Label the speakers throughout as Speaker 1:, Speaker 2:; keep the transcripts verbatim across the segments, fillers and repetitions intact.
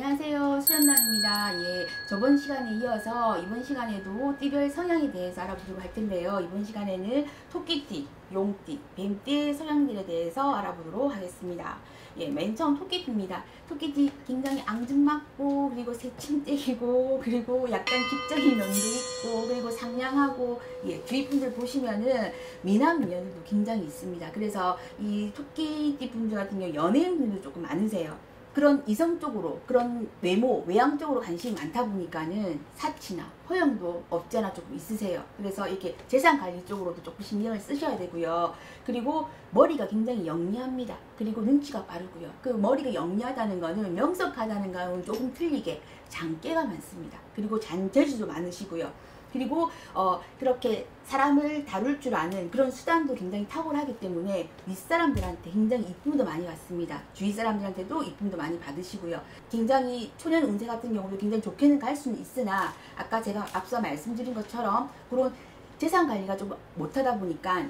Speaker 1: 안녕하세요, 수연남입니다. 예, 저번 시간에 이어서 이번 시간에도 띠별 성향에 대해서 알아보도록 할 텐데요. 이번 시간에는 토끼띠, 용띠, 뱀띠의 성향들에 대해서 알아보도록 하겠습니다. 예, 맨 처음 토끼띠입니다. 토끼띠 굉장히 앙증맞고, 그리고 새침대기고, 그리고 약간 직적인 면도 있고, 그리고 상냥하고, 예, 주위 분들 보시면은 미남 미녀들도 굉장히 있습니다. 그래서 이 토끼띠 분들 같은 경우 연예인분들도 조금 많으세요. 그런 이성적으로, 그런 외모, 외향적으로 관심이 많다 보니까는 사치나 허영도 없지 않아 조금 있으세요. 그래서 이렇게 재산 관리 쪽으로도 조금 신경을 쓰셔야 되고요. 그리고 머리가 굉장히 영리합니다. 그리고 눈치가 빠르고요. 그 머리가 영리하다는 거는 명석하다는 거는 조금 틀리게 장깨가 많습니다. 그리고 잔재주도 많으시고요. 그리고 어 그렇게 사람을 다룰 줄 아는 그런 수단도 굉장히 탁월하기 때문에 윗사람들한테 굉장히 이쁨도 많이 받습니다. 주위 사람들한테도 이쁨도 많이 받으시고요. 굉장히 초년 운세 같은 경우도 굉장히 좋게는 갈 수는 있으나, 아까 제가 앞서 말씀드린 것처럼 그런 재산 관리가 좀 못하다 보니까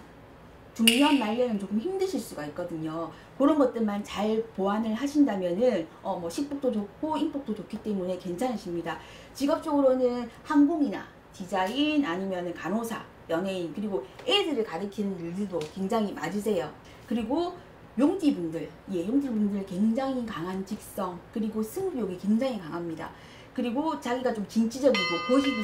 Speaker 1: 중년 말년은 조금 힘드실 수가 있거든요. 그런 것들만 잘 보완을 하신다면은 어 뭐 식복도 좋고 인복도 좋기 때문에 괜찮으십니다. 직업적으로는 항공이나 디자인, 아니면 간호사, 연예인, 그리고 애들을 가리키는 일들도 굉장히 맞으세요. 그리고 용띠분들, 예, 용띠분들 굉장히 강한 직성, 그리고 승부욕이 굉장히 강합니다. 그리고 자기가 좀 진취적이고 고집이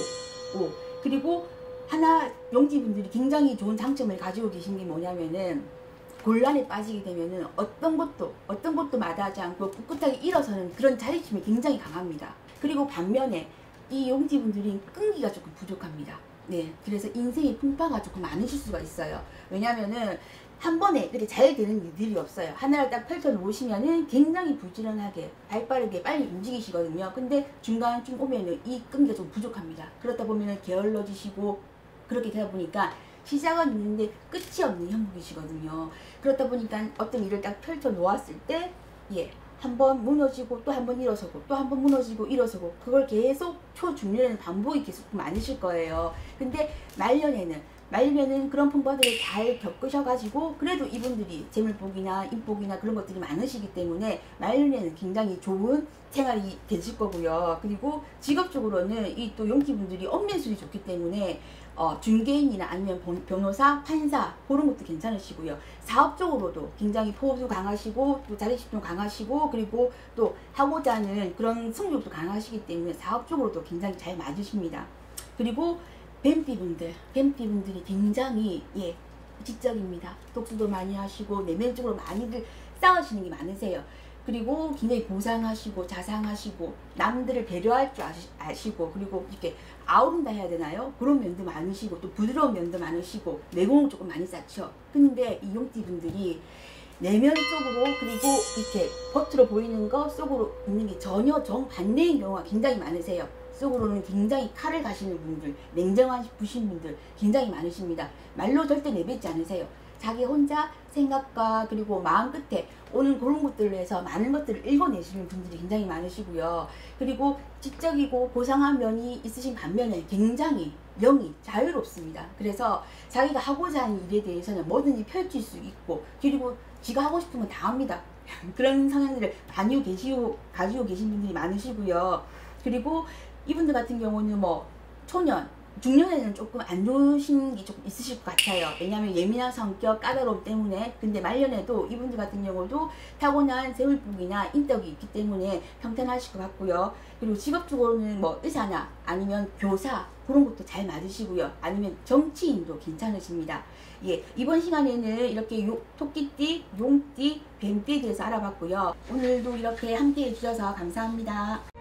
Speaker 1: 세고, 오, 그리고 하나 용띠분들이 굉장히 좋은 장점을 가지고 계신 게 뭐냐면은, 곤란에 빠지게 되면은 어떤 것도 어떤 것도 마다하지 않고 꿋꿋하게 일어서는 그런 자존심이 굉장히 강합니다. 그리고 반면에 이 용띠분들이 끈기가 조금 부족합니다. 네, 그래서 인생의 풍파가 조금 많으실 수가 있어요. 왜냐면은 한 번에 이렇게 잘 되는 일들이 없어요. 하나를 딱 펼쳐 놓으시면은 굉장히 부지런하게 발빠르게 빨리 움직이시거든요. 근데 중간쯤 오면은 이 끈기가 좀 부족합니다. 그렇다 보면은 게을러지시고, 그렇게 되다 보니까 시작은 있는데 끝이 없는 형국이시거든요. 그렇다 보니까 어떤 일을 딱 펼쳐 놓았을 때, 예, 한 번 무너지고 또 한 번 일어서고 또 한 번 무너지고 일어서고, 그걸 계속 초중년에는 반복이 계속 많으실 거예요. 근데 말년에는 말년에는 그런 풍파들을 잘 겪으셔가지고, 그래도 이분들이 재물복이나 인복이나 그런 것들이 많으시기 때문에 말년에는 굉장히 좋은 생활이 되실 거고요. 그리고 직업적으로는 이 또 용띠분들이 업매술이 좋기 때문에 어, 중개인이나 아니면 변호사, 판사, 그런 것도 괜찮으시고요. 사업적으로도 굉장히 포부도 강하시고, 또 자립심도 강하시고, 그리고 또 하고자 하는 그런 승부욕도 강하시기 때문에 사업적으로도 굉장히 잘 맞으십니다. 그리고 뱀띠분들, 뱀띠분들이 굉장히, 예, 지적입니다. 독수도 많이 하시고, 내면적으로 많이들 싸우시는 게 많으세요. 그리고 굉장히 보상하시고 자상하시고 남들을 배려할 줄 아시, 아시고, 그리고 이렇게 아우른다 해야 되나요? 그런 면도 많으시고, 또 부드러운 면도 많으시고, 내공을 조금 많이 쌓죠. 근데 이 용띠분들이 내면적으로, 그리고 이렇게 겉으로 보이는 거 속으로 있는 게 전혀 정반대인 경우가 굉장히 많으세요. 속으로는 굉장히 칼을 가시는 분들, 냉정하신 분들 굉장히 많으십니다. 말로 절대 내뱉지 않으세요. 자기 혼자 생각과 그리고 마음 끝에 오는 그런 것들로 해서 많은 것들을 읽어내시는 분들이 굉장히 많으시고요. 그리고 지적이고 고상한 면이 있으신 반면에 굉장히 영이 자유롭습니다. 그래서 자기가 하고자 하는 일에 대해서는 뭐든지 펼칠 수 있고, 그리고 지가 하고 싶은 건 다 합니다. 그런 성향들을 가지고 계시고, 가지고 계신 분들이 많으시고요. 그리고 이분들 같은 경우는 뭐 초년, 중년에는 조금 안 좋으신 게 조금 있으실 것 같아요. 왜냐하면 예민한 성격, 까다로움 때문에. 근데 말년에도 이분들 같은 경우도 타고난 재물복이나 인덕이 있기 때문에 평탄하실 것 같고요. 그리고 직업적으로는 뭐 의사나 아니면 교사, 그런 것도 잘 맞으시고요. 아니면 정치인도 괜찮으십니다. 예, 이번 시간에는 이렇게 요, 토끼띠, 용띠, 뱀띠에 대해서 알아봤고요. 오늘도 이렇게 함께 해주셔서 감사합니다.